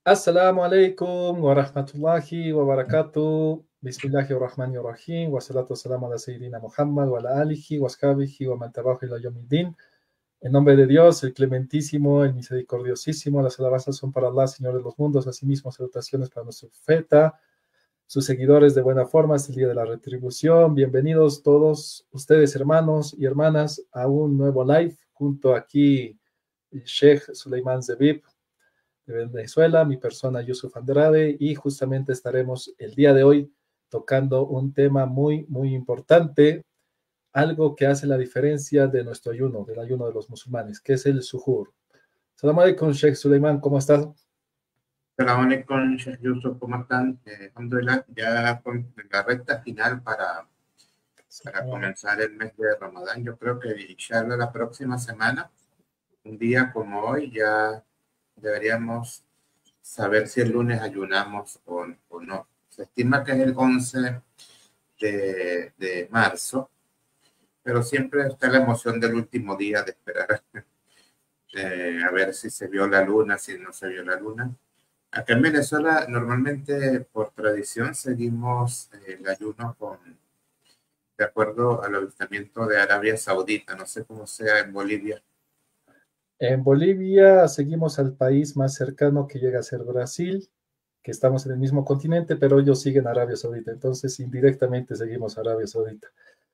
Assalamu alaikum wa rahmatullahi wa barakatuh. Bismillahirrahmanirrahim. Wa salatu wassalamu ala Sayyidina Muhammad wa ala alihi wa ashabihi wa man tabahu ila yawmiddin. En nombre de Dios, el clementísimo, el misericordiosísimo, las alabanzas son para Allah, Señor de los mundos. Asimismo, salutaciones para nuestro profeta, sus seguidores de buena forma hasta el día de la retribución. Bienvenidos todos ustedes, hermanos y hermanas, a un nuevo live junto aquí, Sheikh Suleiman Zebib de Venezuela, mi persona Yusuf Andrade, y justamente estaremos el día de hoy tocando un tema muy importante, algo que hace la diferencia de nuestro ayuno, del ayuno de los musulmanes, que es el suhoor. Salam alaikum, Sheikh Suleiman, ¿cómo estás? Salam alaikum, Sheikh Yusuf, ¿cómo están? Alhamdulillah, ya con la recta final para comenzar el mes de Ramadán. Yo creo que inshallah la próxima semana, un día como hoy, ya deberíamos saber si el lunes ayunamos o no. Se estima que es el 11 de marzo, pero siempre está la emoción del último día de esperar a ver si se vio la luna, si no se vio la luna. Acá en Venezuela, normalmente por tradición seguimos el ayuno de acuerdo al avistamiento de Arabia Saudita. No sé cómo sea en Bolivia. En Bolivia seguimos al país más cercano que llega a ser Brasil, que estamos en el mismo continente, pero ellos siguen Arabia Saudita, entonces indirectamente seguimos Arabia Saudita.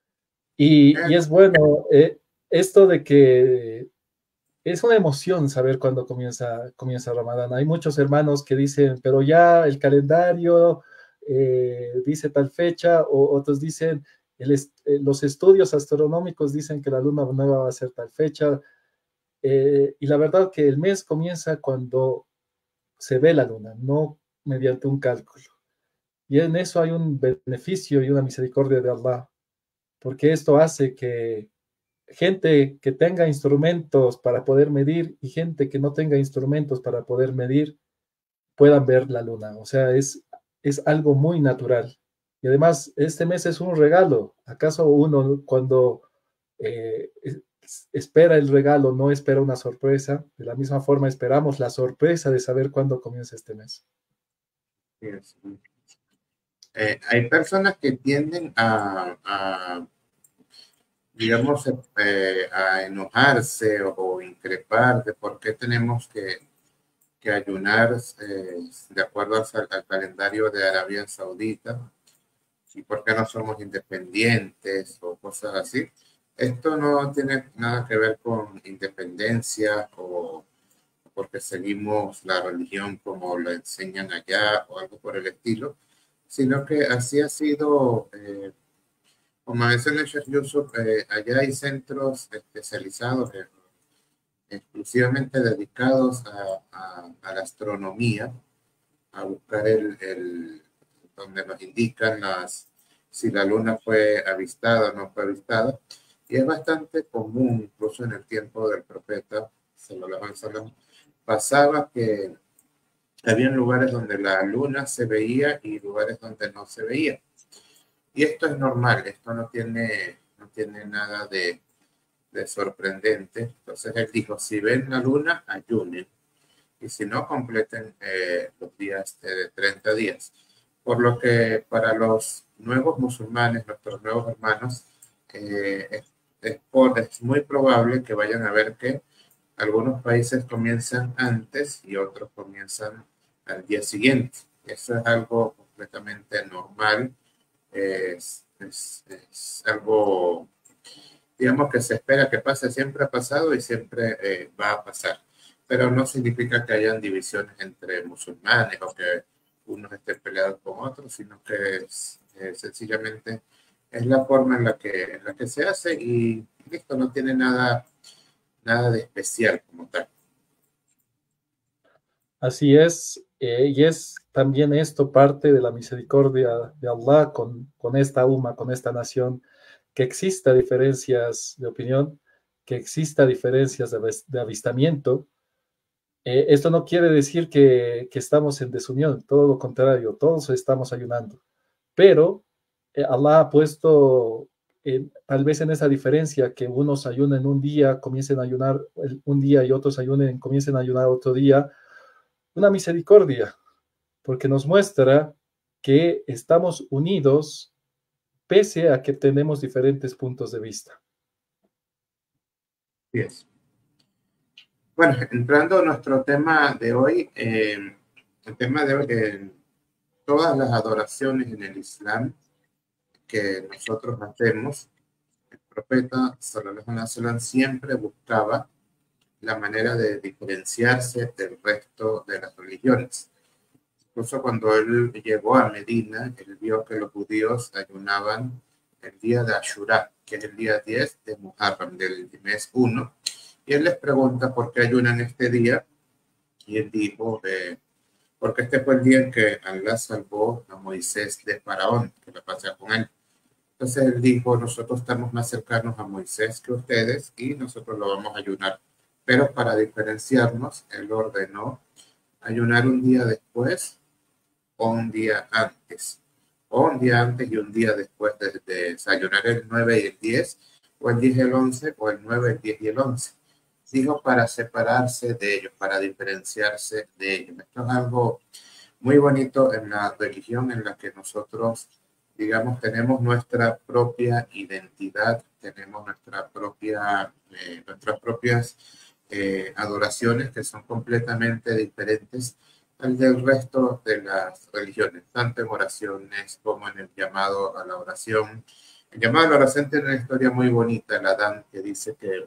Y es bueno esto de que es una emoción saber cuándo comienza Ramadán. Hay muchos hermanos que dicen, pero ya el calendario dice tal fecha, o otros dicen, los estudios astronómicos dicen que la luna nueva va a ser tal fecha, y la verdad que el mes comienza cuando se ve la luna, no mediante un cálculo. Y en eso hay un beneficio y una misericordia de Allah, porque esto hace que gente que tenga instrumentos para poder medir y gente que no tenga instrumentos para poder medir puedan ver la luna. O sea, es algo muy natural. Y además, este mes es un regalo. ¿Acaso uno cuando eh, espera el regalo no espera una sorpresa? De la misma forma esperamos la sorpresa de saber cuándo comienza este mes. Hay personas que tienden digamos, a enojarse o increpar de por qué tenemos que ayunar de acuerdo al calendario de Arabia Saudita y por qué no somos independientes o cosas así. Esto no tiene nada que ver con independencia o porque seguimos la religión como la enseñan allá o algo por el estilo, sino que así ha sido, como menciona el Sheikh Yusuf, allá hay centros especializados exclusivamente dedicados a la astronomía, a buscar donde nos indican si la luna fue avistada o no fue avistada. Y es bastante común, incluso en el tiempo del profeta, sallallahu alaihi wasallam, pasaba que había lugares donde la luna se veía y lugares donde no se veía. Y esto es normal, esto no tiene nada de sorprendente. Entonces él dijo, si ven la luna, ayunen. Y si no, completen los días de 30 días. Por lo que para los nuevos musulmanes, nuestros nuevos hermanos, es muy probable que vayan a ver que algunos países comienzan antes y otros comienzan al día siguiente. Eso es algo completamente normal. Es algo, digamos, que se espera que pase, siempre ha pasado y siempre va a pasar. Pero no significa que hayan divisiones entre musulmanes o que unos estén peleados con otros, sino que sencillamente es la forma en la que se hace y listo, no tiene nada de especial como tal. Así es, y es también esto parte de la misericordia de Allah con esta umma, con esta nación, que exista diferencias de opinión, que exista diferencias de avistamiento. Esto no quiere decir que estamos en desunión, todo lo contrario, todos estamos ayunando, pero Allah ha puesto tal vez en esa diferencia que unos ayunen un día, comiencen a ayunar un día y otros ayunen, comiencen a ayunar otro día, una misericordia, porque nos muestra que estamos unidos pese a que tenemos diferentes puntos de vista. Yes. Bueno, entrando a nuestro tema de hoy, el tema de hoy, todas las adoraciones en el Islam que nosotros hacemos, el profeta Sallallahu Alaihi Wasallam siempre buscaba la manera de diferenciarse del resto de las religiones. Incluso cuando él llegó a Medina, él vio que los judíos ayunaban el día de Ashura, que es el día 10 de Muharram, del mes 1, y él les pregunta por qué ayunan este día, y él dijo, porque este fue el día en que Allah salvó a Moisés de Faraón, que la pasea con él. Entonces él dijo, nosotros estamos más cercanos a Moisés que ustedes y nosotros lo vamos a ayunar. Pero para diferenciarnos, él ordenó ayunar un día después o un día antes. O un día antes y un día después de desayunar el 9 y el 10, o el 10 y el 11, o el 9, el 10 y el 11. Dijo para separarse de ellos, para diferenciarse de ellos. Esto es algo muy bonito en la religión en la que nosotros, digamos, tenemos nuestra propia identidad, tenemos nuestras propias adoraciones que son completamente diferentes al del resto de las religiones, tanto en oraciones como en el llamado a la oración. El llamado a la oración tiene una historia muy bonita, el Adán, que dice que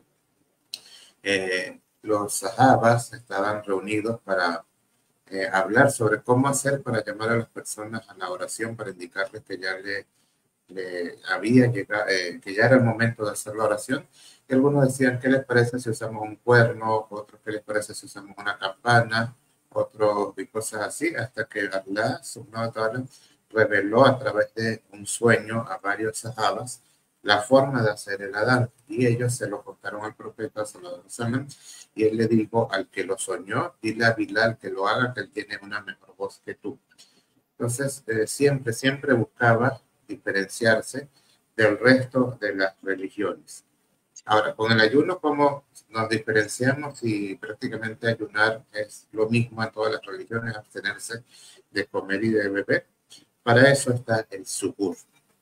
los sahabas estaban reunidos para hablar sobre cómo hacer para llamar a las personas a la oración, para indicarles que ya le había llegado, que ya era el momento de hacer la oración. Y algunos decían, ¿qué les parece si usamos un cuerno? Otros, ¿qué les parece si usamos una campana? Otros, y cosas así, hasta que Allah subhanahu wa ta'ala reveló a través de un sueño a varios sahabas la forma de hacer el Adán, y ellos se lo contaron al profeta sallallahu alaihi wasallam, y él le dijo al que lo soñó, dile a Bilal que lo haga, que él tiene una mejor voz que tú. Entonces, siempre buscaba diferenciarse del resto de las religiones. Ahora, con el ayuno, ¿cómo nos diferenciamos? Y prácticamente ayunar es lo mismo en todas las religiones, abstenerse de comer y de beber. Para eso está el suhoor.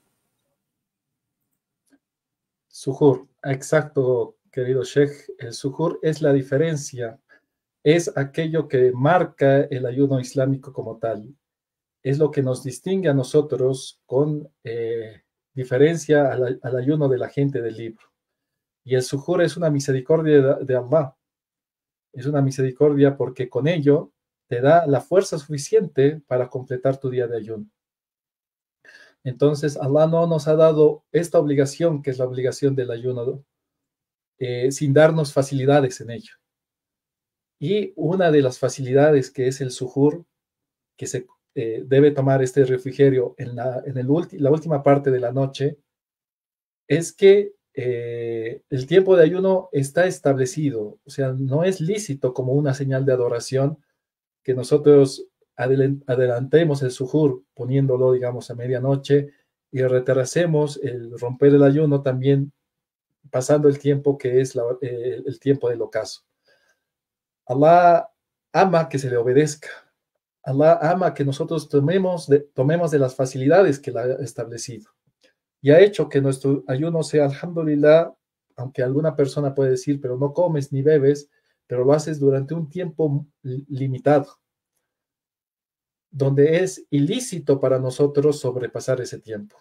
Suhoor, exacto, querido Sheikh. El suhoor es la diferencia, es aquello que marca el ayuno islámico como tal. Es lo que nos distingue a nosotros con diferencia al ayuno de la gente del libro. Y el suhoor es una misericordia de Allah. Es una misericordia porque con ello te da la fuerza suficiente para completar tu día de ayuno. Entonces, Allah no nos ha dado esta obligación, que es la obligación del ayuno, sin darnos facilidades en ello. Y una de las facilidades que es el suhoor, que se debe tomar este refrigerio en la última parte de la noche, es que el tiempo de ayuno está establecido, o sea, no es lícito como una señal de adoración que nosotros adelantemos el suhoor poniéndolo, digamos, a medianoche y retrasemos el romper el ayuno también pasando el tiempo que es el tiempo del ocaso. Allah ama que se le obedezca. Allah ama que nosotros tomemos de las facilidades que Él ha establecido. Y ha hecho que nuestro ayuno sea, alhamdulillah, aunque alguna persona puede decir, pero no comes ni bebes, pero lo haces durante un tiempo limitado, donde es ilícito para nosotros sobrepasar ese tiempo.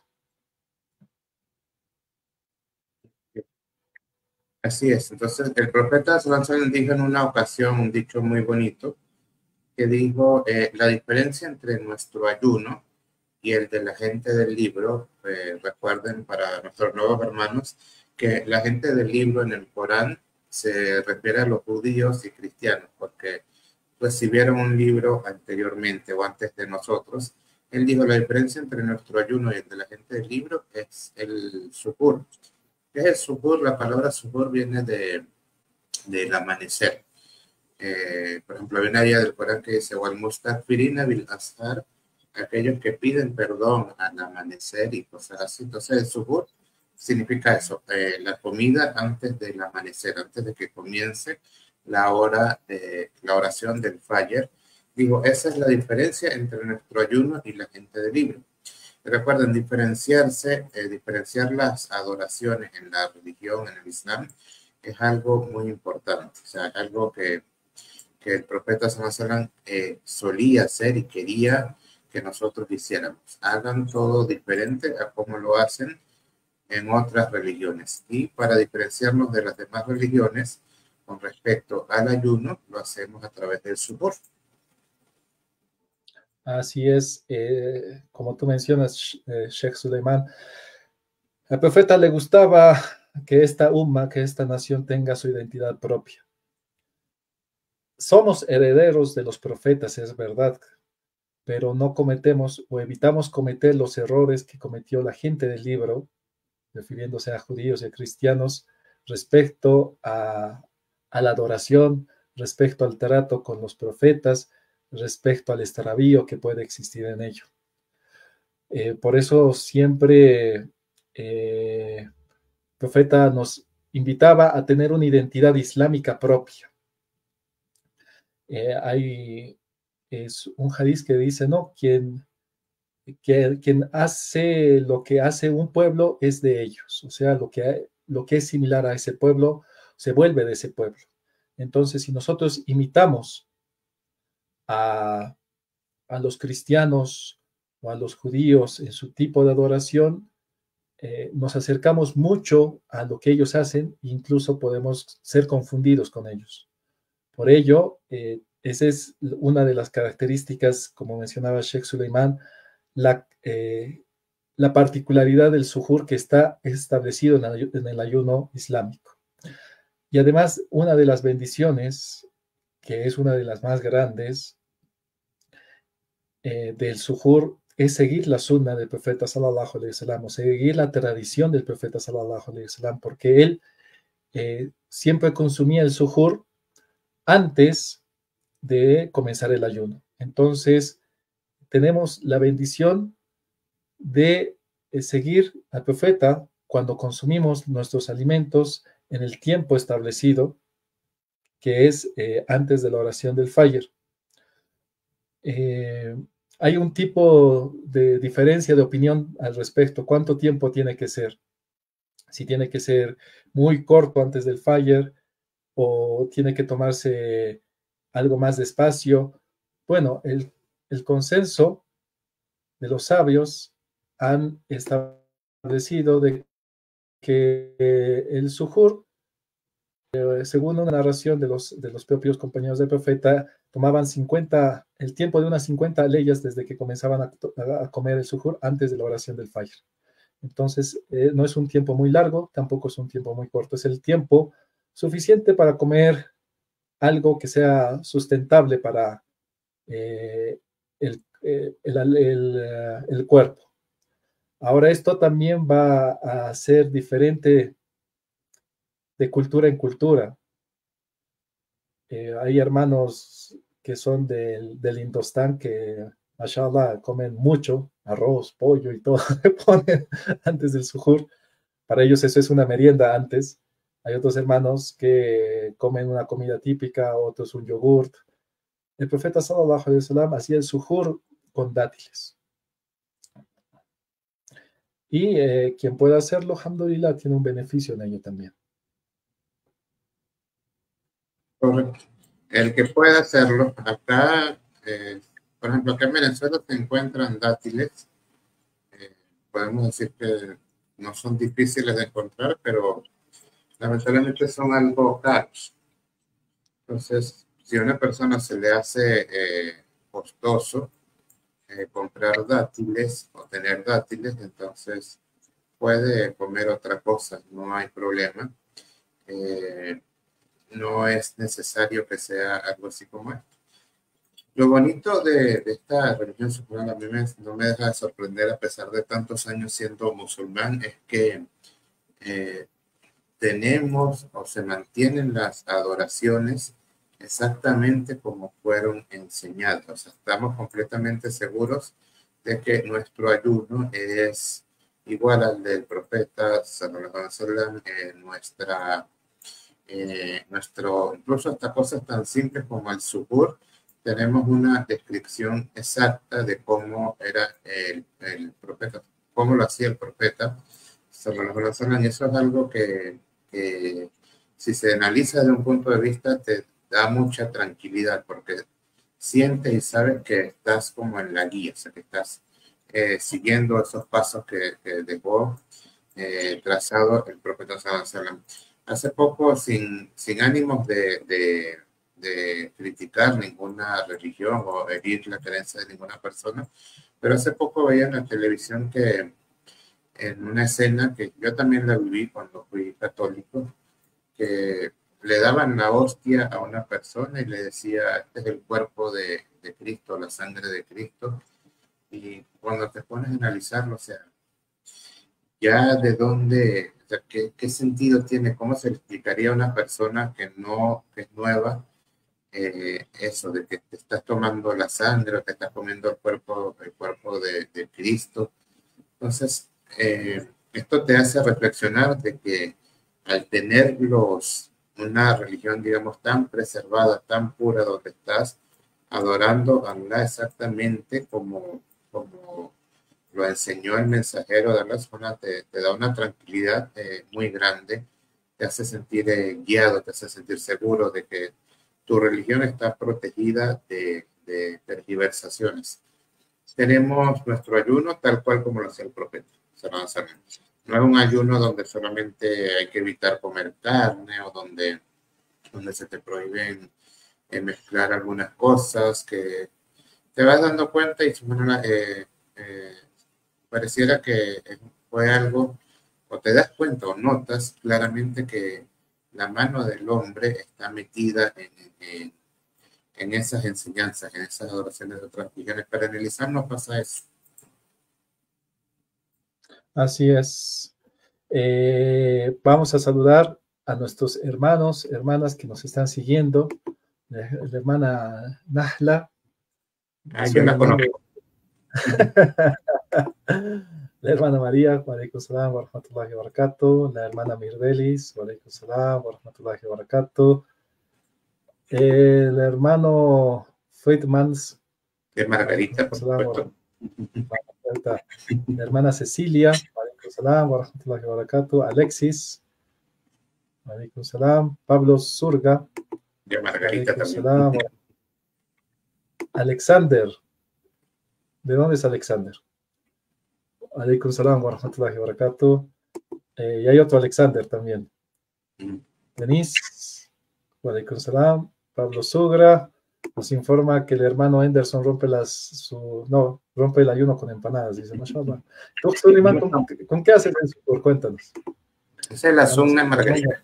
Así es. Entonces, el profeta sallallahu alaihi wasallam dijo en una ocasión un dicho muy bonito, que dijo, la diferencia entre nuestro ayuno y el de la gente del libro, recuerden para nuestros nuevos hermanos, que la gente del libro en el Corán se refiere a los judíos y cristianos, porque recibieron un libro anteriormente o antes de nosotros. Él dijo, la diferencia entre nuestro ayuno y el de la gente del libro es el suhoor. ¿Qué es el suhoor? La palabra suhoor viene del amanecer. Por ejemplo, hay una ayah del Corán que dice, wal mustaghfirina bil ashar, aquellos que piden perdón al amanecer y cosas así. Entonces, el suhoor significa eso, la comida antes del amanecer, antes de que comience la hora de la oración del Fajr. Digo, esa es la diferencia entre nuestro ayuno y la gente del libro. Recuerden, diferenciar las adoraciones en la religión, en el Islam, es algo muy importante. O sea, es algo que el profeta Sallallahu solía hacer y quería que nosotros hiciéramos. Hagan todo diferente a como lo hacen en otras religiones. Y para diferenciarnos de las demás religiones, con respecto al ayuno, lo hacemos a través del suhoor. Así es, como tú mencionas, Sheikh Suleiman, al profeta le gustaba que esta umma, que esta nación tenga su identidad propia. Somos herederos de los profetas, es verdad, pero no cometemos o evitamos cometer los errores que cometió la gente del libro, refiriéndose a judíos y a cristianos, respecto a la adoración, respecto al trato con los profetas, respecto al extravío que puede existir en ello. Por eso siempre el profeta nos invitaba a tener una identidad islámica propia. Es un hadiz que dice, ¿no? Quien hace lo que hace un pueblo es de ellos, o sea, lo que es similar a ese pueblo se vuelve de ese pueblo. Entonces, si nosotros imitamos a, a los cristianos o a los judíos en su tipo de adoración, nos acercamos mucho a lo que ellos hacen e incluso podemos ser confundidos con ellos. Por ello, esa es una de las características, como mencionaba Sheikh Suleiman, la particularidad del suhoor que está establecido en el ayuno islámico. Y además, una de las bendiciones, que es una de las más grandes del suhoor, es seguir la sunna del profeta sallallahu alaihi wasallam, o seguir la tradición del profeta sallallahu alaihi wasallam, porque él siempre consumía el suhoor antes de comenzar el ayuno. Entonces, tenemos la bendición de seguir al profeta cuando consumimos nuestros alimentos en el tiempo establecido, que es antes de la oración del Fajr. Hay un tipo de diferencia de opinión al respecto. ¿Cuánto tiempo tiene que ser? Si tiene que ser muy corto antes del Fajr o tiene que tomarse algo más despacio. Bueno, el consenso de los sabios han establecido de que el suhoor, según una narración de los propios compañeros del profeta, tomaban el tiempo de unas 50 leyes desde que comenzaban a comer el suhoor antes de la oración del Fajr. Entonces, no es un tiempo muy largo, tampoco es un tiempo muy corto, es el tiempo suficiente para comer algo que sea sustentable para el cuerpo. Ahora, esto también va a ser diferente de cultura en cultura. Hay hermanos que son del Indostán que, mashallah, comen mucho, arroz, pollo y todo, le ponen antes del suhoor. Para ellos eso es una merienda antes. Hay otros hermanos que comen una comida típica, otros un yogurt. El profeta sallallahu alaihi wasallam hacía el suhoor con dátiles. Y quien pueda hacerlo, alhamdulillah, tiene un beneficio en ello también. Correcto. El que pueda hacerlo, acá, por ejemplo, acá en Venezuela se encuentran dátiles. Podemos decir que no son difíciles de encontrar, pero lamentablemente son algo caros. Entonces, si a una persona se le hace costoso comprar dátiles o tener dátiles, entonces puede comer otra cosa, no hay problema. No es necesario que sea algo así como esto. Lo bonito de esta religión musulmana, a mí no me deja de sorprender a pesar de tantos años siendo musulmán, es que tenemos o se mantienen las adoraciones exactamente como fueron enseñadas. O sea, estamos completamente seguros de que nuestro ayuno es igual al del profeta sallallahu alaihi wasallam, incluso hasta cosas tan simples como el suhoor tenemos una descripción exacta de cómo era el profeta, cómo lo hacía el profeta sallallahu alaihi wasallam, y eso es algo que si se analiza desde un punto de vista te da mucha tranquilidad, porque sientes y sabes que estás como en la guía, o sea, que estás siguiendo esos pasos que dejó trazado el profeta sallallahu alaihi wasallam. Hace poco, sin ánimos de criticar ninguna religión o herir la creencia de ninguna persona, pero hace poco veía en la televisión que en una escena que yo también la viví cuando fui católico, que le daban la hostia a una persona y le decía, este es el cuerpo de Cristo, la sangre de Cristo, y cuando te pones a analizarlo, o sea, ya de dónde, o sea, qué sentido tiene, cómo se le explicaría a una persona que no, que es nueva, eso de que te estás tomando la sangre o te estás comiendo el cuerpo de Cristo. Entonces, esto te hace reflexionar de que al tener una religión, digamos, tan preservada, tan pura, donde estás adorando a Allah exactamente como lo enseñó el mensajero de Allah, te da una tranquilidad muy grande, te hace sentir guiado, te hace sentir seguro de que tu religión está protegida de tergiversaciones. Tenemos nuestro ayuno tal cual como lo hacía el profeta. No es un ayuno donde solamente hay que evitar comer carne o donde se te prohíben mezclar algunas cosas que te vas dando cuenta y pareciera que fue algo, o te das cuenta o notas claramente que la mano del hombre está metida en esas enseñanzas, en esas adoraciones de otras religiones. Para analizar no pasa eso. Así es. Vamos a saludar a nuestros hermanos, hermanas que nos están siguiendo. La hermana Nahla. Yo la conozco. La hermana María, wa alaikum salam wa rahmatullahi wa barakatuh. La hermana Mirdelis, wa alaikum salam wa rahmatullahi wa barakatuh. El hermano Friedmans. De Margarita, por supuesto. La hermana Cecilia, wa alaikum salam wa rahmatullahi wa barakatuh. Alexis, wa alaikum salam. Pablo Surga. De Margarita también. Salam. Alexander. ¿De dónde es Alexander? Alaikum salam wa rahmatullahi wa barakatuh. Y hay otro Alexander también. Denise, wa alaikum salam. Pablo Sugra nos informa que el hermano Henderson rompe el ayuno con empanadas. Dice, mashallah. ¿Con qué haces eso? Cuéntanos. Esa es la sunna Margarita.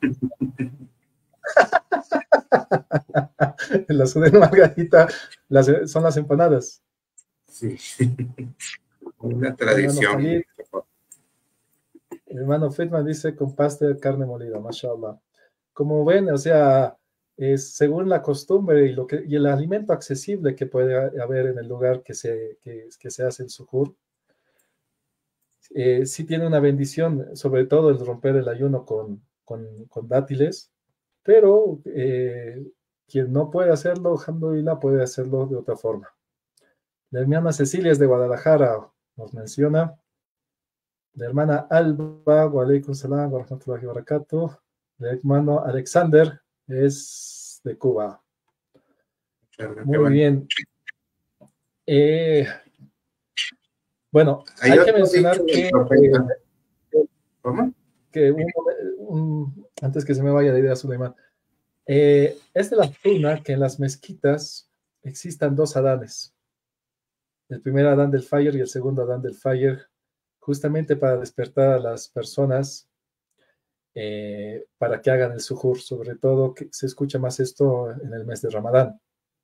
La sunna Margarita son las empanadas. Sí. Una tradición. El hermano Friedman dice con pasta de carne molida, mashallah. Como ven, o sea, es según la costumbre y el alimento accesible que puede haber en el lugar que se hace el suhoor, sí tiene una bendición, sobre todo el romper el ayuno con dátiles, pero quien no puede hacerlo, alhamdulillah, puede hacerlo de otra forma. La hermana Cecilia es de Guadalajara, nos menciona. La hermana Alba, wa alaikum salam wa rahmatullahi wa barakatuh. El hermano Alexander es de Cuba. Muy bien. Bueno, hay que mencionar que ¿cómo? Antes que se me vaya la idea, Suleiman, es de la sunna que en las mezquitas existan dos adanes. El primer adán del Fajr y el segundo adán del Fajr, justamente para despertar a las personas para que hagan el suhoor, sobre todo que se escucha más esto en el mes de Ramadán.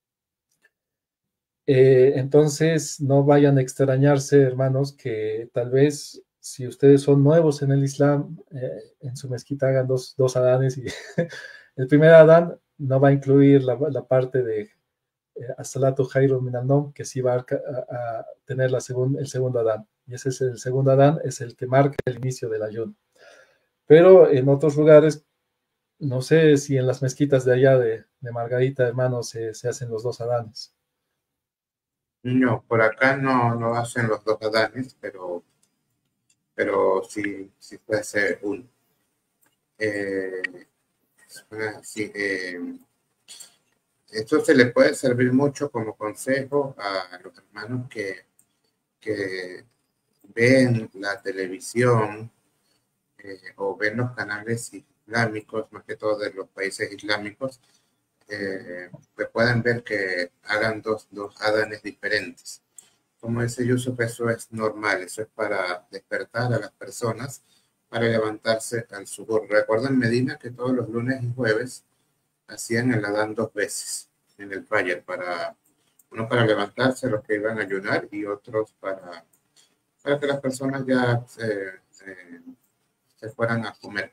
Entonces, no vayan a extrañarse, hermanos, que tal vez si ustedes son nuevos en el Islam, en su mezquita hagan dos adanes y el primer adán no va a incluir la parte de as-salatu khairun minan nawm, que sí va a tener el segundo adán. Y ese es el segundo adán, es el que marca el inicio del ayuno. Pero en otros lugares, no sé si en las mezquitas de allá de Margarita, hermanos, se hacen los dos adanes. No, por acá no hacen los dos adanes, pero sí puede ser uno. Eh, sí, esto se le puede servir mucho como consejo a los hermanos que ven la televisión o ven los canales islámicos, más que todo de los países islámicos, pues pueden ver que hagan dos adanes diferentes. Como dice Yusuf, eso es normal, eso es para despertar a las personas, para levantarse al suburbio. Recuerdo en Medina que todos los lunes y jueves hacían el adán dos veces en el Fajr, uno para levantarse, los que iban a ayunar, y otros para que las personas ya se fueran a comer.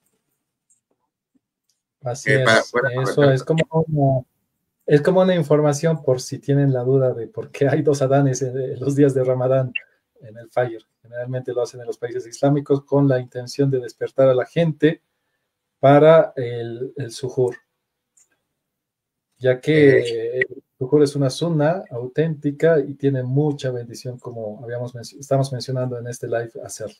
Así es, Para eso es como una información por si tienen la duda de por qué hay dos Adanes en los días de Ramadán en el Fajr. Generalmente lo hacen en los países islámicos con la intención de despertar a la gente para el sujoor, ya que el sujoor es una sunna auténtica y tiene mucha bendición, como estamos mencionando en este live hacerlo.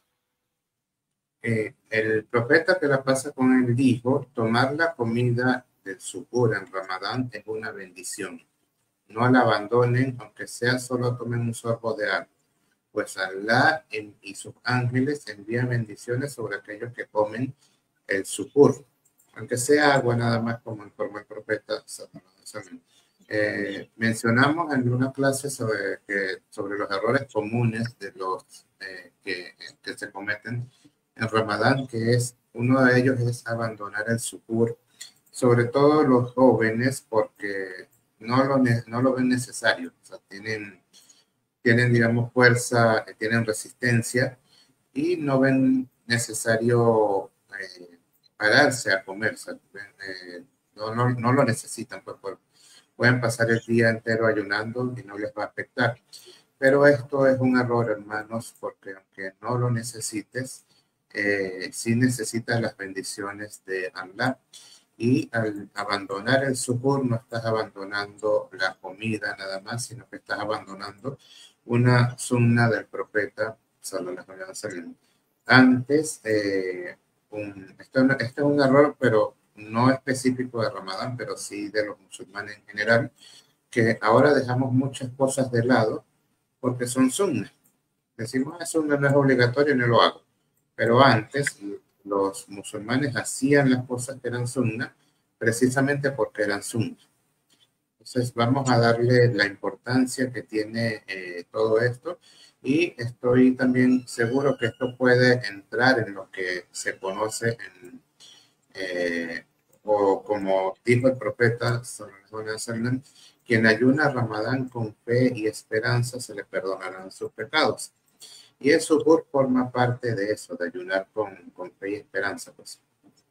El profeta que la pasa con él dijo, tomar la comida del suhoor en Ramadán es una bendición. No la abandonen, aunque sea solo tomen un sorbo de agua, pues Alá y sus ángeles envían bendiciones sobre aquellos que comen el suhoor, aunque sea agua nada más, como informó el profeta. Mencionamos en una clase sobre los errores comunes de los que se cometen en Ramadán, que es uno de ellos es abandonar el suhoor, sobre todo los jóvenes, porque no lo ven necesario, o sea, digamos, fuerza, tienen resistencia y no ven necesario pararse a comer, o sea, no lo necesitan, pues, pueden pasar el día entero ayunando y no les va a afectar. Pero esto es un error, hermanos, porque aunque no lo necesites, sí necesitas las bendiciones de Allah. Y al abandonar el suhoor no estás abandonando la comida nada más, sino que estás abandonando una sunna del profeta sallallahu alaihi wasallam. Antes, esto es un error, pero no específico de Ramadán, pero sí de los musulmanes en general, que ahora dejamos muchas cosas de lado porque son sunnas. Decimos, eso no es obligatorio, no lo hago. Pero antes los musulmanes hacían las cosas que eran sunnas precisamente porque eran sunnas. Entonces vamos a darle la importancia que tiene todo esto, y estoy también seguro que esto puede entrar en lo que se conoce o como dijo el profeta sallallahu alaihi wasallam, quien ayuna a Ramadán con fe y esperanza se le perdonarán sus pecados. Y el suhoor forma parte de eso, de ayunar con fe y esperanza, pues.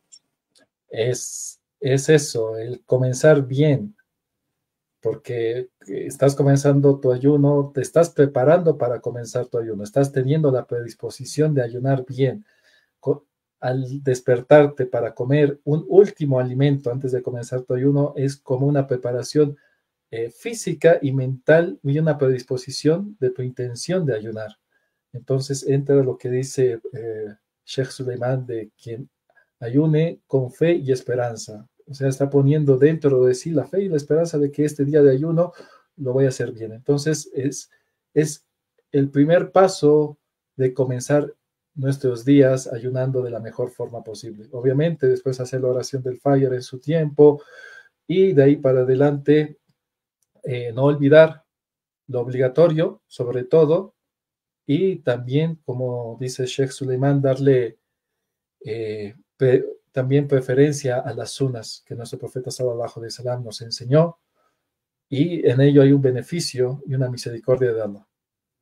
Es eso, el comenzar bien, porque estás comenzando tu ayuno, te estás preparando para comenzar tu ayuno, estás teniendo la predisposición de ayunar bien. Al despertarte para comer un último alimento antes de comenzar tu ayuno es como una preparación física y mental y una predisposición de tu intención de ayunar. Entonces entra lo que dice Sheikh Suleiman de quien ayune con fe y esperanza. O sea, está poniendo dentro de sí la fe y la esperanza de que este día de ayuno lo voy a hacer bien. Entonces es el primer paso de comenzar nuestros días ayunando de la mejor forma posible. Obviamente, después hacer la oración del Fajr en su tiempo y de ahí para adelante no olvidar lo obligatorio, sobre todo, y también, como dice Sheikh Suleiman, darle también preferencia a las sunas que nuestro profeta sallallahu alaihi wasallam nos enseñó, y en ello hay un beneficio y una misericordia de Allah.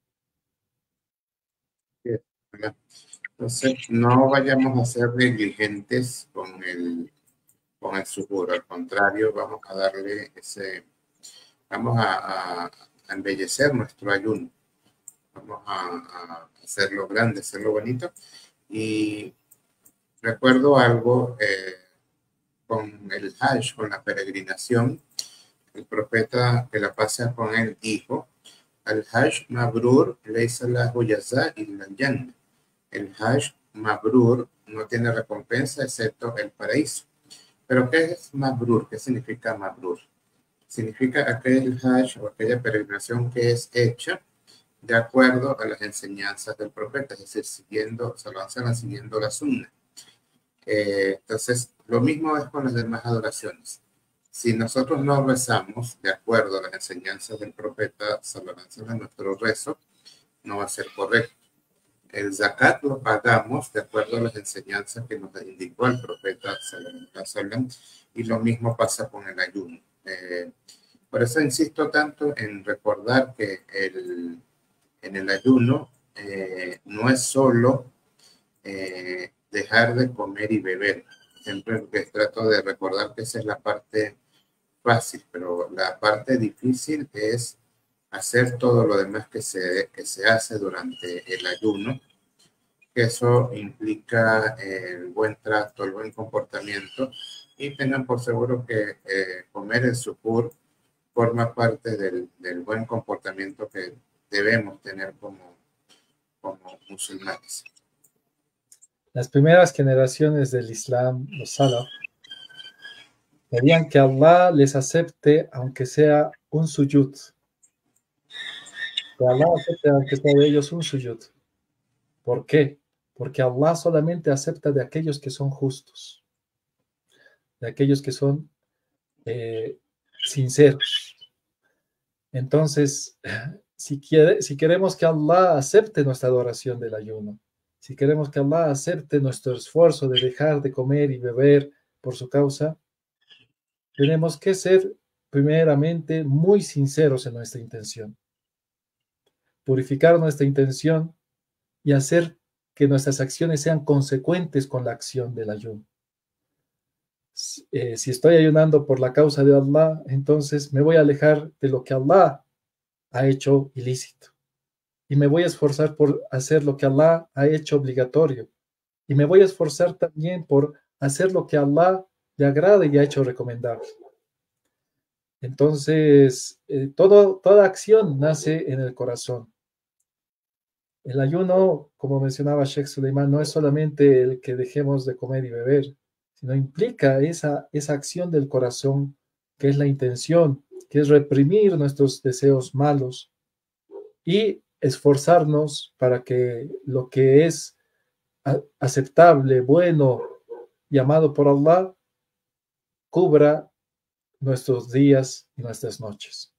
Entonces, no vayamos a ser negligentes con el suhoor, al contrario, vamos a darle vamos a embellecer nuestro ayuno, vamos a hacerlo grande, hacerlo bonito. Y recuerdo algo con el Hajj, con la peregrinación, el profeta que la pasa con él dijo, Al-Hajj Mabrur laysa lahu jaza illa al-Jannah. El Hajj Mabrur no tiene recompensa excepto el paraíso. ¿Pero qué es Mabrur? ¿Qué significa Mabrur? Significa aquel Hajj o aquella peregrinación que es hecha de acuerdo a las enseñanzas del profeta, es decir, se lo hacen siguiendo la sunna. Entonces, lo mismo es con las demás adoraciones. Si nosotros no rezamos de acuerdo a las enseñanzas del profeta, nuestro rezo no va a ser correcto. El zakat lo pagamos de acuerdo a las enseñanzas que nos indicó el profeta sallallahu, y lo mismo pasa con el ayuno. Por eso insisto tanto en recordar que en el ayuno no es solo dejar de comer y beber. Siempre trato de recordar que esa es la parte fácil, pero la parte difícil es hacer todo lo demás que se hace durante el ayuno, que eso implica el buen trato, el buen comportamiento, y tengan por seguro que comer el suhoor forma parte del buen comportamiento que debemos tener como musulmanes. Las primeras generaciones del Islam, los salaf, querían que Allah les acepte aunque sea un suyud. Que Allah acepte aunque sea de ellos un suyud. ¿Por qué? Porque Allah solamente acepta de aquellos que son justos, de aquellos que son sinceros. Entonces, si queremos que Allah acepte nuestra adoración del ayuno, si queremos que Allah acepte nuestro esfuerzo de dejar de comer y beber por su causa, tenemos que ser primeramente muy sinceros en nuestra intención, purificar nuestra intención y hacer que nuestras acciones sean consecuentes con la acción del ayuno. Si estoy ayunando por la causa de Allah, entonces me voy a alejar de lo que Allah ha hecho ilícito. Y me voy a esforzar por hacer lo que Allah ha hecho obligatorio. Y me voy a esforzar también por hacer lo que Allah le agrade y ha hecho recomendable. Entonces, toda acción nace en el corazón. El ayuno, como mencionaba Sheikh Suleiman, no es solamente el que dejemos de comer y beber, sino implica esa acción del corazón, que es la intención, que es reprimir nuestros deseos malos y esforzarnos para que lo que es aceptable, bueno y amado por Allah, cubra nuestros días y nuestras noches.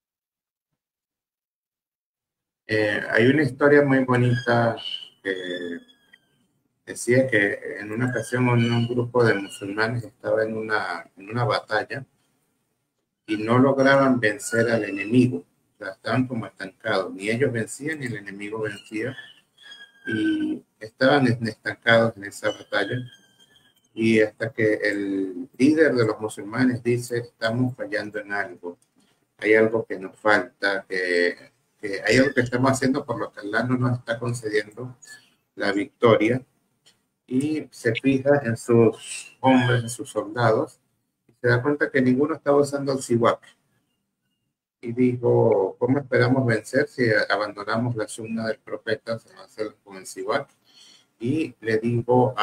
Hay una historia muy bonita que decía que en una ocasión un grupo de musulmanes estaba en una batalla y no lograban vencer al enemigo. O sea, estaban como estancados. Ni ellos vencían ni el enemigo vencía. Y estaban estancados en esa batalla. Y hasta que el líder de los musulmanes dice, estamos fallando en algo. Hay algo que nos falta, que hay algo que estamos haciendo por lo que Allah no nos está concediendo la victoria. Y se fija en sus hombres, en sus soldados, y se da cuenta que ninguno estaba usando el siwak. Y dijo, ¿cómo esperamos vencer si abandonamos la sunna del profeta con el siwak? Y le dijo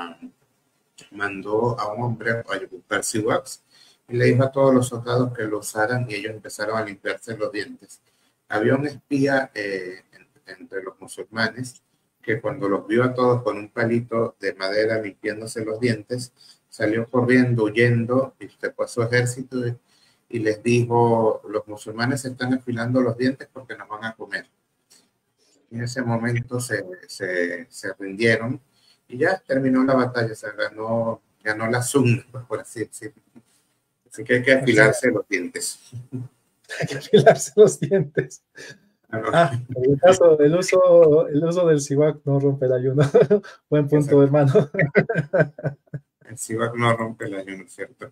mandó a un hombre a buscar siwaks y le dijo a todos los soldados que lo usaran y ellos empezaron a limpiarse los dientes. Había un espía entre los musulmanes que cuando los vio a todos con un palito de madera limpiándose los dientes, salió corriendo, huyendo, y se fue a su ejército y les dijo, los musulmanes se están afilando los dientes porque nos van a comer. Y en ese momento se rindieron y ya terminó la batalla, se ganó la sunna, por así decirlo. Así que hay que afilarse los dientes. Hay que afilarse los dientes. En el caso del uso del siwak no rompe el ayuno. Buen punto, hermano. El siwak no rompe el ayuno, ¿cierto?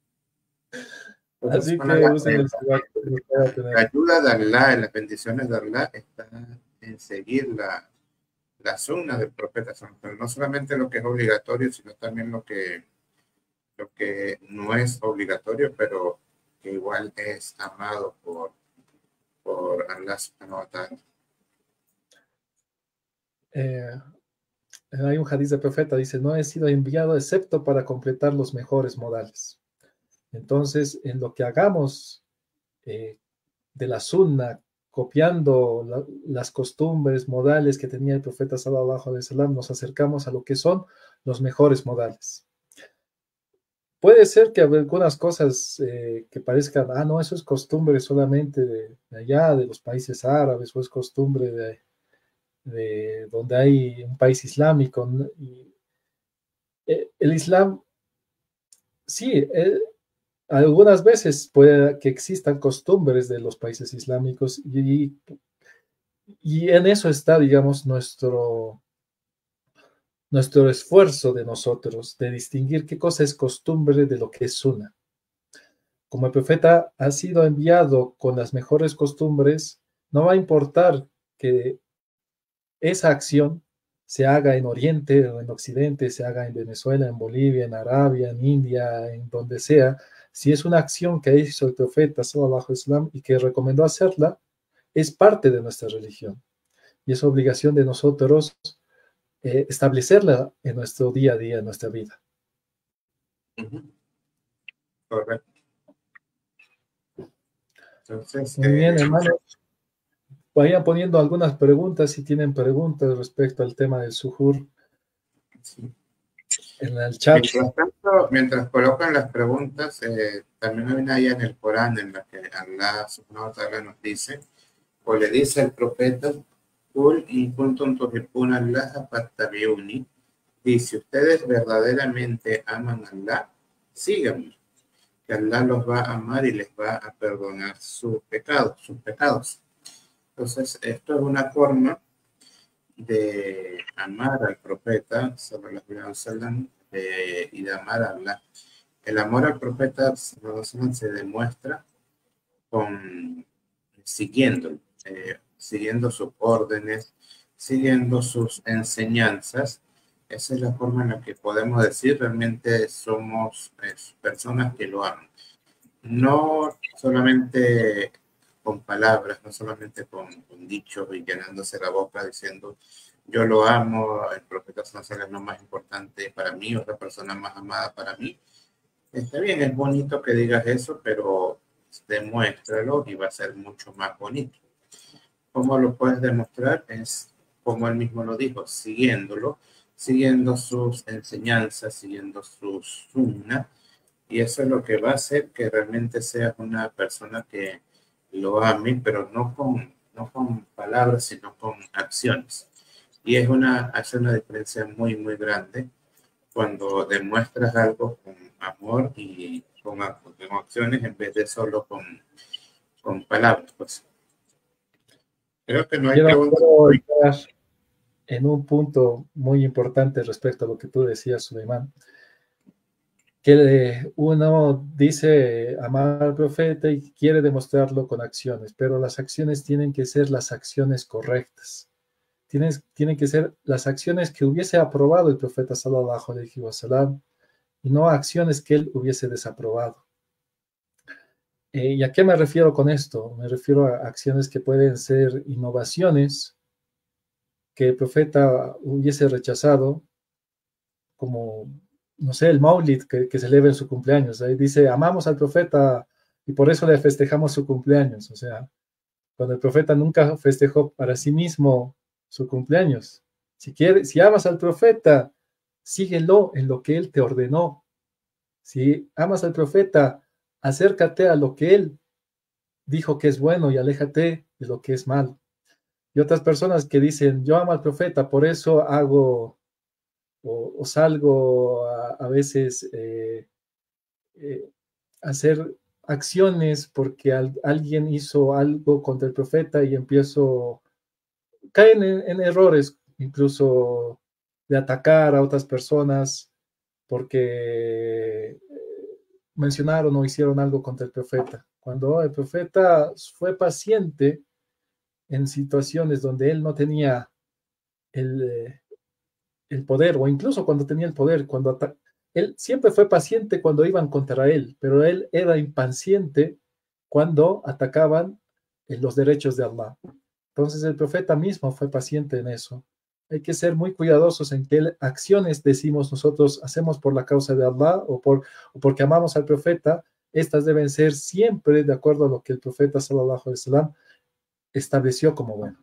Así que usen el siwak. La ayuda de Allah, las bendiciones de Allah está en seguir la sunna del profeta, pero no solamente lo que es obligatorio, sino también lo que no es obligatorio, pero que igual es amado por por Allah subhanahu wa ta'ala. Hay un hadiz del profeta, dice, no he sido enviado excepto para completar los mejores modales. Entonces, en lo que hagamos de la sunna, copiando las costumbres, modales que tenía el profeta sallallahu alaihi wasallam, nos acercamos a lo que son los mejores modales. Puede ser que algunas cosas que parezcan, no, eso es costumbre solamente de allá, de los países árabes, o es costumbre de donde hay un país islámico. Y, el Islam, sí, algunas veces puede que existan costumbres de los países islámicos y en eso está, digamos, nuestro esfuerzo de nosotros, de distinguir qué cosa es costumbre de lo que es sunna. Como el profeta ha sido enviado con las mejores costumbres, no va a importar que esa acción se haga en Oriente o en Occidente, se haga en Venezuela, en Bolivia, en Arabia, en India, en donde sea. Si es una acción que hizo el profeta sallallahu alaihi wasallam y que recomendó hacerla, es parte de nuestra religión. Y es obligación de nosotros establecerla en nuestro día a día, en nuestra vida. Correcto. Entonces, muy bien, hermanos. Vayan poniendo algunas preguntas si tienen preguntas respecto al tema del suhur sí. En el chat. Mientras colocan las preguntas, también hay una ayah en el Corán en la que Allah subhanahu wa ta'ala nos dice, o le dice al profeta, Qul in kuntum tuhibbuna Allaha fattabi'uni, dice, ustedes verdaderamente aman a Allah, síganme, que Allah los va a amar y les va a perdonar sus pecados. Entonces, esto es una forma de amar al profeta sallallahu alaihi wasallam y de amar a Allah. El amor al profeta sallallahu alaihi wasallam se demuestra siguiendo sus órdenes, siguiendo sus enseñanzas. Esa es la forma en la que podemos decir realmente somos personas que lo aman. No solamente con palabras, no solamente con dichos y llenándose la boca diciendo yo lo amo, el profeta sallallahu es lo más importante para mí, otra persona más amada para mí. Está bien, es bonito que digas eso, pero demuéstralo y va a ser mucho más bonito. ¿Cómo lo puedes demostrar? Es como él mismo lo dijo, siguiéndolo, siguiendo sus enseñanzas, siguiendo sus sunnas, y eso es lo que va a hacer que realmente seas una persona que lo ame, pero no con palabras, sino con acciones. Y hace una diferencia muy, muy grande cuando demuestras algo con amor y con acciones en vez de solo con palabras. Pues. Creo que no hay preguntas. Quiero entrar en un punto muy importante respecto a lo que tú decías, Suleimán, que uno dice amar al profeta y quiere demostrarlo con acciones, pero las acciones tienen que ser las acciones correctas. Tienen que ser las acciones que hubiese aprobado el profeta sallallahu alaihi wasallam y no acciones que él hubiese desaprobado. ¿Y a qué me refiero con esto? Me refiero a acciones que pueden ser innovaciones que el profeta hubiese rechazado, como, no sé, el Maulid que celebra en su cumpleaños. Ahí dice, amamos al profeta y por eso le festejamos su cumpleaños. O sea, cuando el profeta nunca festejó para sí mismo su cumpleaños. Si amas al profeta, síguelo en lo que él te ordenó. Si amas al profeta, acércate a lo que él dijo que es bueno y aléjate de lo que es malo. Y otras personas que dicen, yo amo al profeta, por eso hago o salgo a veces hacer acciones porque alguien hizo algo contra el profeta y caen en errores, incluso de atacar a otras personas porque mencionaron o hicieron algo contra el profeta. Cuando el profeta fue paciente en situaciones donde él no tenía el poder, o incluso cuando tenía el poder, él siempre fue paciente cuando iban contra él, pero él era impaciente cuando atacaban los derechos de Allah. Entonces el profeta mismo fue paciente en eso. Hay que ser muy cuidadosos en qué acciones decimos nosotros hacemos por la causa de Allah o porque amamos al profeta. Estas deben ser siempre de acuerdo a lo que el profeta sallallahu alaihi wasallam estableció como bueno.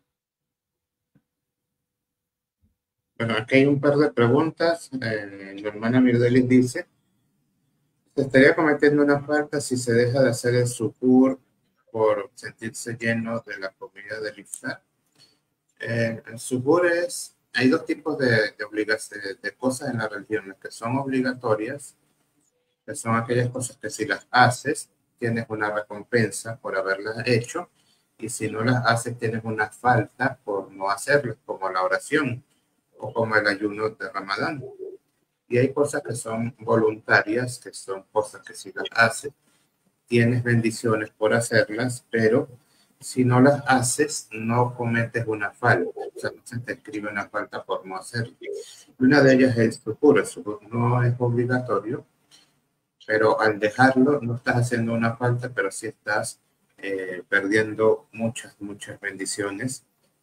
Bueno, aquí hay un par de preguntas. Mi hermana Mirdelis dice, ¿se estaría cometiendo una falta si se deja de hacer el suhoor por sentirse lleno de la comida del iftar? El suhoor hay dos tipos de cosas en la religión, las que son obligatorias, que son aquellas cosas que si las haces, tienes una recompensa por haberlas hecho, y si no las haces, tienes una falta por no hacerlas, como la oración o como el ayuno de Ramadán. Y hay cosas que son voluntarias, que son cosas que si las haces, tienes bendiciones por hacerlas, pero si no las haces, no cometes una falta. O sea, no se te escribe una falta por no hacerlo. Una de ellas es el suhoor. El suhoor no es obligatorio, pero al dejarlo no estás haciendo una falta, pero sí estás perdiendo muchas bendiciones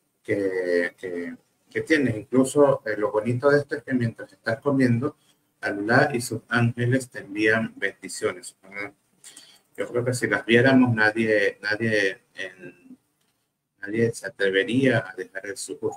que tienes. Incluso lo bonito de esto es que mientras estás comiendo, Allah y sus ángeles te envían bendiciones. Yo creo que si las viéramos, nadie se atrevería a dejar el suhoor.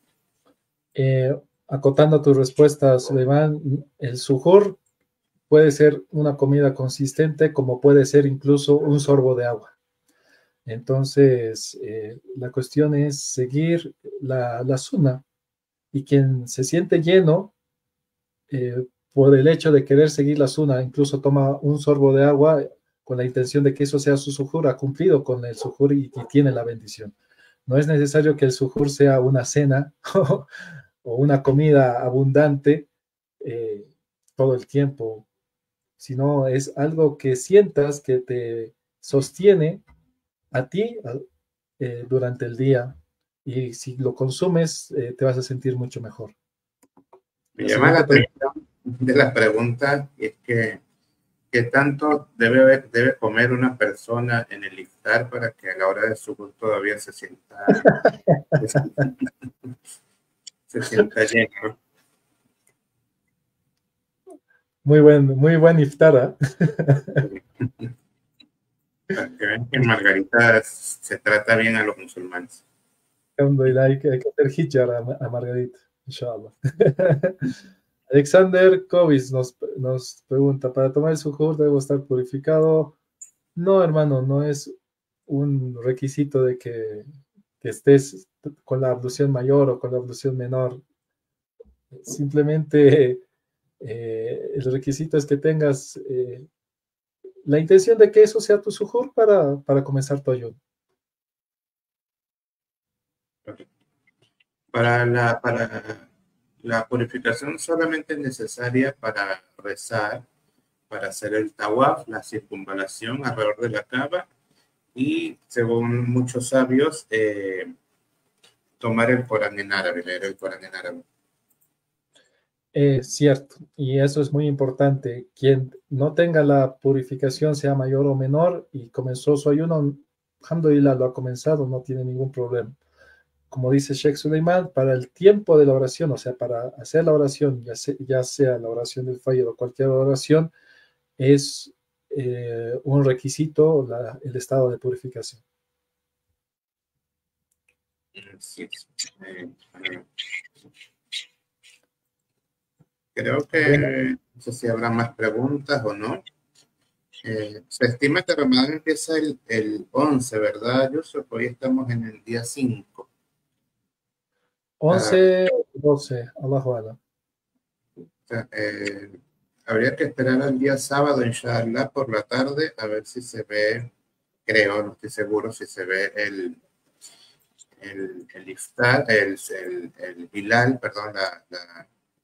Acotando tu respuesta, Suleiman, el suhoor puede ser una comida consistente como puede ser incluso un sorbo de agua. Entonces, la cuestión es seguir la sunna, y quien se siente lleno por el hecho de querer seguir la sunna, incluso toma un sorbo de agua con la intención de que eso sea su suhoor, ha cumplido con el suhoor y tiene la bendición. No es necesario que el suhoor sea una cena o una comida abundante eh, todo el tiempo, sino es algo que sientas que te sostiene a ti durante el día, y si lo consumes te vas a sentir mucho mejor. Me llama la atención de la pregunta es que ¿qué tanto debe comer una persona en el iftar para que a la hora de suhoor todavía se sienta lleno? Muy buen iftar. Para que vean que en Margarita se trata bien a los musulmanes. Hay que hacer hijab a Margarita, inshallah. Alexander Kovis nos pregunta, ¿para tomar el suhoor debo estar purificado? No, hermano, no es un requisito de que estés con la ablución mayor o con la ablución menor. Simplemente el requisito es que tengas la intención de que eso sea tu suhoor para comenzar tu ayuno. Para la purificación solamente es necesaria para rezar, para hacer el tawaf, la circunvalación alrededor de la Kaaba, y según muchos sabios, tomar el Corán en árabe, leer el Corán en árabe. Cierto, y eso es muy importante. Quien no tenga la purificación, sea mayor o menor, y comenzó su ayuno, alhamdulillah, lo ha comenzado, no tiene ningún problema. Como dice Sheikh Suleiman, para el tiempo de la oración, o sea, para hacer la oración, ya sea la oración del Fajr o cualquier oración, es un requisito el estado de purificación. Sí. Creo que no sé si habrá más preguntas o no. Se estima que Ramadán empieza el 11, ¿verdad, Yusuf? Hoy estamos en el día 5. 11, 12, Allahu Alam. Habría que esperar al día sábado, inshallah, por la tarde, a ver si se ve, creo, no estoy seguro, si se ve el iftar, el hilal, perdón, la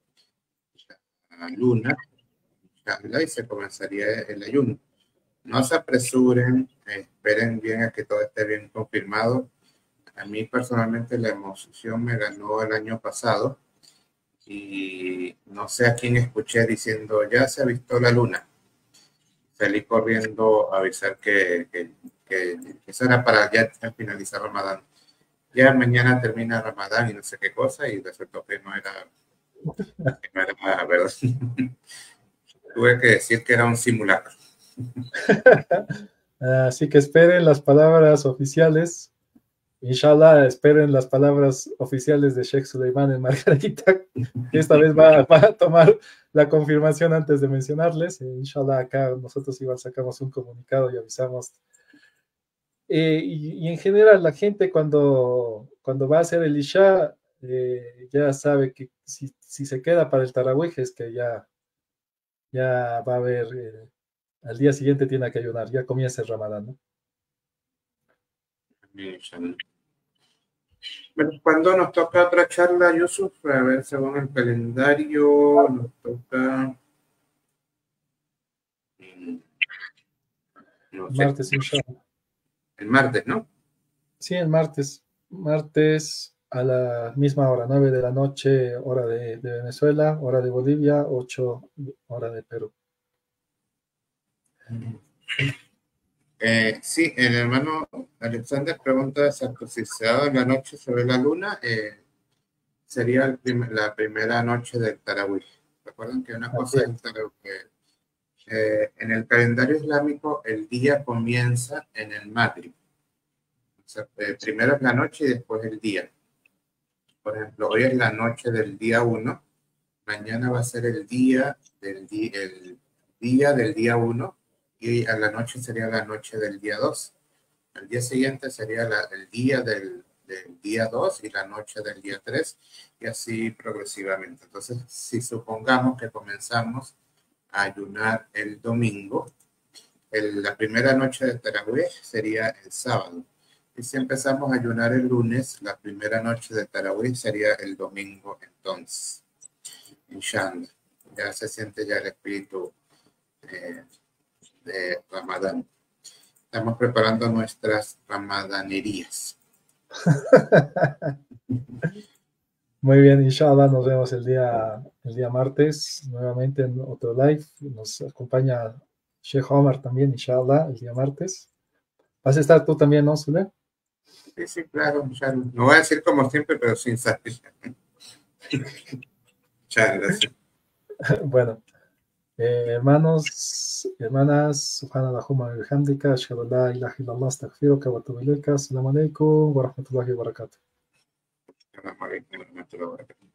luna, inshallah, y se comenzaría el ayuno. No se apresuren, esperen bien a que todo esté bien confirmado. A mí personalmente la emoción me ganó el año pasado y no sé a quién escuché diciendo ya se ha visto la luna. Salí corriendo a avisar que que eso era para ya finalizar Ramadán. Ya mañana termina Ramadán y no sé qué cosa, y resultó que no era verdad. Tuve que decir que era un simulacro. Así que esperen las palabras oficiales. Inshallah, esperen las palabras oficiales de Sheikh Suleiman en Margarita, que esta vez va a tomar la confirmación antes de mencionarles. Inshallah, acá nosotros igual sacamos un comunicado y avisamos. Y en general, la gente cuando va a hacer el Isha, ya sabe que si se queda para el Tarawih es que ya va a haber, al día siguiente tiene que ayunar, ya comienza el Ramadán, ¿no? Bueno, ¿cuándo nos toca otra charla, Yusuf? A ver, según el calendario, nos toca... No sé. Martes, inshallah. El martes, ¿no? Sí, el martes. Martes a la misma hora, 9 de la noche, hora de Venezuela, hora de Bolivia, 8 hora de Perú. Sí, el hermano Alexander pregunta exacto, si se da en la noche sobre la luna, sería la primera noche del Tarawih. Recuerden que una cosa es el Tarawih. En el calendario islámico, el día comienza en el Maghrib. O sea, primero es la noche y después el día. Por ejemplo, hoy es la noche del día 1, mañana va a ser el día del día 1 y a la noche sería la noche del día 2. El día siguiente sería el día del día 2 y la noche del día 3 y así progresivamente. Entonces, si supongamos que comenzamos a ayunar el domingo, la primera noche de Tarawih sería el sábado. Y si empezamos a ayunar el lunes, la primera noche de Tarawih sería el domingo entonces. Inshallah. Ya se siente ya el espíritu de Ramadán. Estamos preparando nuestras ramadanerías. Muy bien, inshallah, nos vemos el día martes, nuevamente en otro live. Nos acompaña Sheikh Omar también, inshallah, el día martes. ¿Vas a estar tú también, no, Zule? Sí, sí, claro, inshallah. No voy a decir como siempre, pero sin saber. Muchas gracias. Bueno, hermanos, hermanas, subhanallahumma wa bihamdika, ashhadu an la ilaha illallah, astaghfiruka wa atubu ilayka. Assalamu alaikum wa rahmatullahi wa barakatuh. Assalamu alaikum wa rahmatullahi wa barakatuh.